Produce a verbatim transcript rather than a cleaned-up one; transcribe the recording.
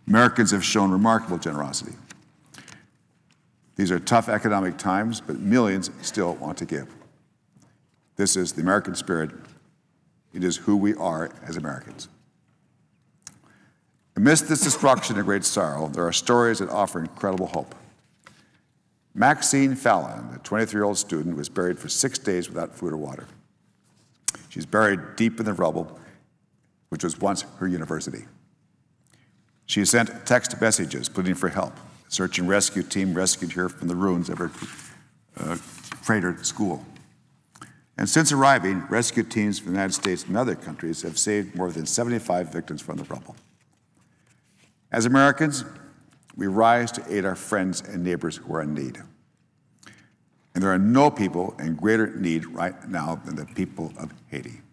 Americans have shown remarkable generosity. These are tough economic times, but millions still want to give. This is the American spirit. It is who we are as Americans. Amidst this destruction and great sorrow, there are stories that offer incredible hope. Maxine Fallon, a twenty-three-year-old student, was buried for six days without food or water. She's buried deep in the rubble, which was once her university. She sent text messages pleading for help. A search and rescue team rescued her from the ruins of her uh, cratered school. And since arriving, rescue teams from the United States and other countries have saved more than seventy-five victims from the rubble. As Americans, we rise to aid our friends and neighbors who are in need. And there are no people in greater need right now than the people of Haiti.